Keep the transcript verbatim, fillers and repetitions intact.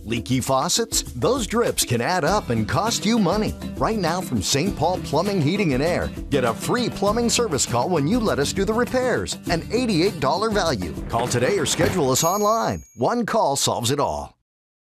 Leaky faucets? Those drips can add up and cost you money. Right now from Saint Paul Plumbing, Heating and Air, get a free plumbing service call when you let us do the repairs. An eighty-eight dollars value. Call today or schedule us online. One call solves it all.